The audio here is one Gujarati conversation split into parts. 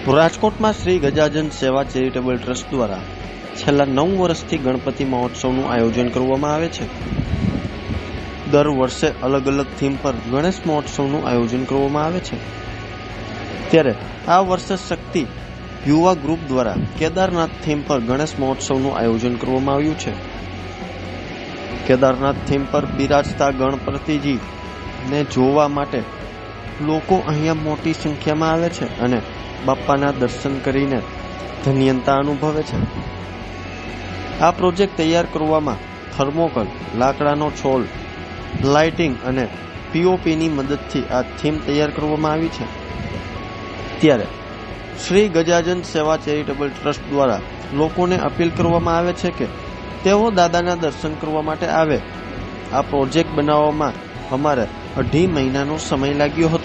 રાજકોટમાં શ્રી ગજાનન સેવા ચેરિટેબલ ટ્રસ્ટ દ્વારા છેલ્લા 9 વર્ષથી ગણપતિ મહોત્સવનું આયોજન કરવામાં આવે છે। દર વર્ષે અલગ અલગ થીમ પર ગણેશ મહોત્સવનું આયોજન કરવામાં આવે છે। ત્યારે આ વર્ષે શક્તિ યુવા ગ્રુપ દ્વારા કેદારનાથ થીમ પર ગણેશ મહોત્સવનું આયોજન કરવામાં આવ્યું છે। કેદારનાથ થીમ પર બિરાજતા ગણપતિજી ને જોવા માટે લોકો અહીંયા મોટી સંખ્યામાં આવે છે અને બાપ્પાના દર્શન કરીને ધન્યતા અનુભવે છે। આ પ્રોજેક્ટ તૈયાર કરવામાં થર્મોકોલ, લાકડાનો છોલ, લાઇટિંગ અને પીઓપીની મદદથી આ થીમ તૈયાર કરવામાં આવી છે। ત્યારે શ્રી ગજાનન સેવા ચેરિટેબલ ટ્રસ્ટ દ્વારા લોકોને અપીલ કરવામાં આવે છે કે તેઓ દાદાના દર્શન કરવા માટે આવે। આ પ્રોજેક્ટ બનાવવામાં અમારે 2.5 મહિનાનો સમય લાગ્યો હતો।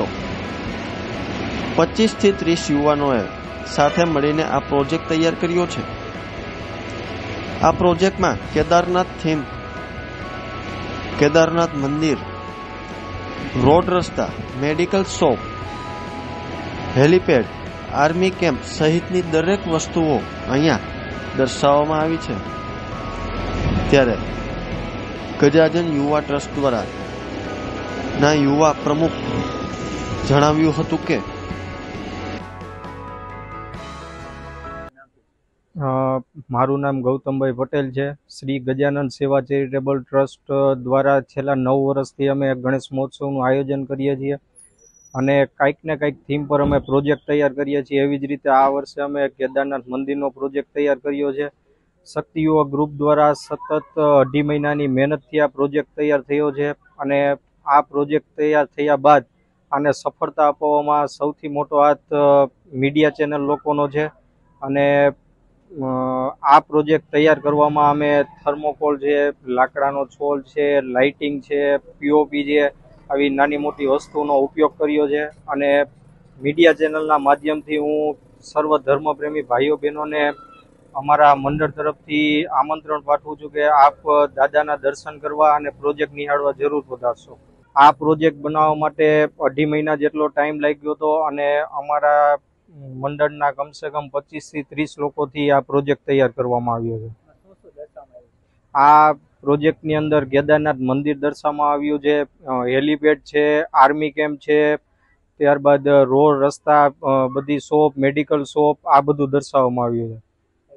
25 થી 30 યુવાનોએ સાથે મળીને આ પ્રોજેક્ટ તૈયાર કર્યો છે। આ પ્રોજેક્ટમાં કેદારનાથ થીમ, કેદારનાથ મંદિર, રોડ રસ્તા, medical shop, helipad, army camp સહિતની દરેક વસ્તુઓ અહીંયા દર્શાવવામાં આવી છે। ત્યારે ગજાનન યુવા ટ્રસ્ટ દ્વારા ના યુવા પ્રમુખ જણાવ્યું હતું કે મારું નામ ગૌતમભાઈ પટેલ છે। શ્રી ગજાનન સેવા ચેરિટેબલ ટ્રસ્ટ દ્વારા છેલ્લા 9 વર્ષથી અમે ગણેશ મહોત્સવનું આયોજન કરીએ છીએ અને કંઈક ને કંઈક થીમ પર અમે પ્રોજેક્ટ તૈયાર કરીએ છીએ। એવી જ રીતે આ વર્ષે અમે કેદારનાથ મંદિરનો પ્રોજેક્ટ તૈયાર કર્યો છે। શક્તિ યુવા ગ્રુપ દ્વારા સતત 2.5 મહિનાની મહેનતથી આ પ્રોજેક્ટ તૈયાર થયો છે અને આ પ્રોજેક્ટ તૈયાર થયા બાદ આને સફળતા અપાવવામાં સૌથી મોટો હાથ મીડિયા ચેનલ લોકોનો છે અને આ પ્રોજેક્ટ તૈયાર કરવામાં અમે થર્મોકોલ છે, લાકડાનો છોલ છે, લાઇટિંગ છે, પીઓપી છે, આવી નાની મોટી વસ્તુનો ઉપયોગ કર્યો છે અને મીડિયા ચેનલના માધ્યમથી હું સર્વ ધર્મપ્રેમી ભાઈઓ બહેનોને અમારા મંડળ તરફથી આમંત્રણ પાઠવું છું કે આપ દાદાના દર્શન કરવા અને પ્રોજેક્ટ નિહાળવા જરૂર પધારશો। આ પ્રોજેક્ટ બનાવવા માટે 2.5 મહિના જેટલો ટાઈમ લાગ્યો હતો અને અમારા મંડળના કમસે કમ 25 થી 30 લોકોથી આ પ્રોજેક્ટ તૈયાર કરવામાં આવ્યો છે। આ પ્રોજેક્ટની અંદર કેદારનાથ મંદિર દર્શાવવામાં આવ્યું છે, હેલીપેડ છે, આર્મી કેમ્પ છે, ત્યારબાદ રોડ રસ્તા, બધી શોપ, મેડિકલ શોપ, આ બધું દર્શાવવામાં આવ્યું છે।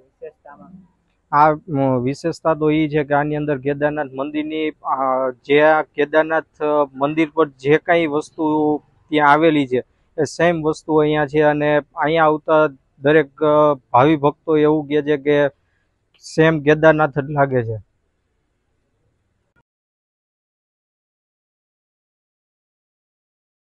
આ વિશેષતા તો એ છે કે આની અંદર કેદારનાથ મંદિરની જે કેદારનાથ મંદિર પર જે કાંઈ વસ્તુ ત્યાં આવેલી છે એ સેમ વસ્તુ અહીંયા છે અને અહીંયા આવતા દરેક ભાવિ ભક્તો એવું કહે છે કે સેમ કેદારનાથ જ લાગે છે।